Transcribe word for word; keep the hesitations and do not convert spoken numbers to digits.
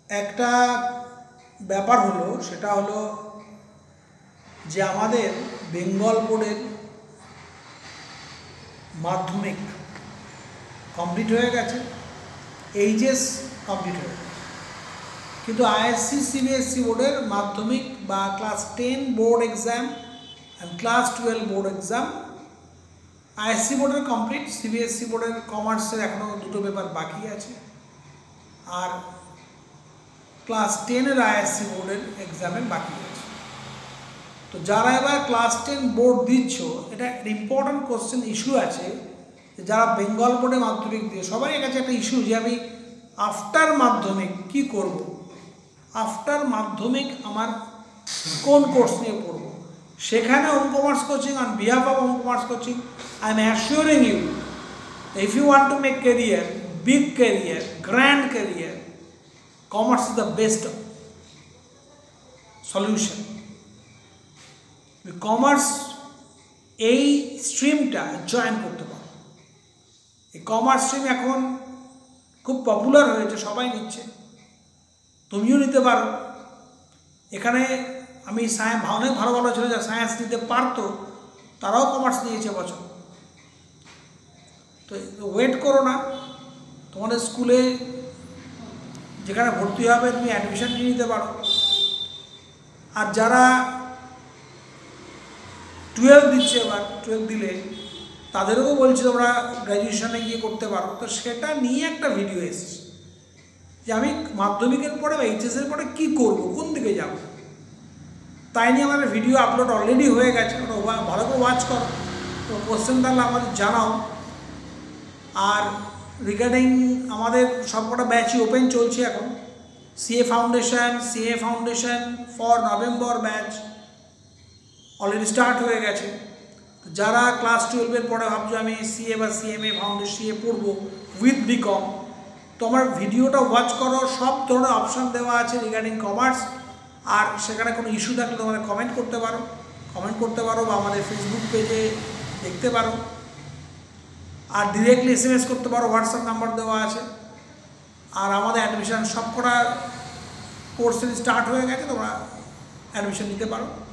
একটা ব্যাপার হলো, সেটা হলো যে আমাদের বেঙ্গল বোর্ডের মাধ্যমিক কমপ্লিট হয়ে গেছে, এইচএস কমপ্লিট হয়ে গেছে, কিন্তু আইএসসি সিবিএসসি বোর্ডের মাধ্যমিক বা class ten board exam and class twelve board exam ISC বোর্ডের কমপ্লিট, সিবিএসসি বোর্ডের কমার্সের এখনও দুটো পেপার বাকি আছে, আর ক্লাস টেনের আইএসসি বোর্ডের এক্সামের বাকি আছে। তো যারা এবার ক্লাস টেন বোর্ড দিচ্ছ, এটা ইম্পর্ট্যান্ট কোশ্চেন ইস্যু আছে যে যারা বেঙ্গল বোর্ডে মাধ্যমিক দিয়ে, সবারই কাছে একটা ইস্যু যে আমি আফটার মাধ্যমিক কি করব, আফটার মাধ্যমিক আমার কোন কোর্স নিয়ে পড়ব। সেখানে home commerce coaching, on behalf of home commerce coaching, I am assuring you, if you want to make career, big career, grand career, commerce is the best solution. Commerce এই স্ট্রিমটা join করতে পারো। এই commerce stream এখন খুব popular হয়েছে, সবাই নিচ্ছে, তুমিও নিতে পারো। এখানে আমি সায়েন্স অনেক ভালো ভালো ছিল যারা সায়েন্স নিতে পারতো, তারাও কমার্স নিয়েছে বছর। তো ওয়েট করো না, তোমাদের স্কুলে যেখানে ভর্তি হবে তুমি অ্যাডমিশন নিয়ে নিতে পারো। আর যারা টুয়েলভ দিচ্ছে, এবার টুয়েলভ দিলে তাদেরও বলছি তোমরা গ্র্যাজুয়েশনে গিয়ে করতে পারো। তো সেটা নিয়ে একটা ভিডিও এসেছে যে আমি মাধ্যমিকের পরে বা এইচএসের পরে কী করব, কোন দিকে যাব, তাই নিয়ে আমাদের ভিডিও আপলোড অলরেডি হয়ে গেছে, ওটা ভালো করে ওয়াচ করো। তো কোশ্চেন তাহলে আমাদের জানাও। আর রিগার্ডিং আমাদের সবকটা ব্যাচই ওপেন চলছে এখন। CA foundation, CA foundation for November batch already start হয়ে গেছে। যারা ক্লাস টুয়েলভের পরে ভাবছো আমি সিএ বা সিএমএ ফাউন্ডেশন সিএ পড়বো উইথ বিকম, তোমার ভিডিওটা ওয়াচ করো, সব ধরনের অপশান দেওয়া আছে রিগার্ডিং কমার্স। আর সেখানে কোনো ইস্যু থাকলে তোমরা কমেন্ট করতে পারো, কমেন্ট করতে পারো বা আমাদের ফেসবুক পেজে দেখতে পারো। আর ডিরেক্টলি এস এম এস করতে পারো, হোয়াটসঅ্যাপ নাম্বার দেওয়া আছে। আর আমাদের অ্যাডমিশান সব কটা কোর্সের স্টার্ট হয়ে গেছে, তোমরা অ্যাডমিশন নিতে পারো।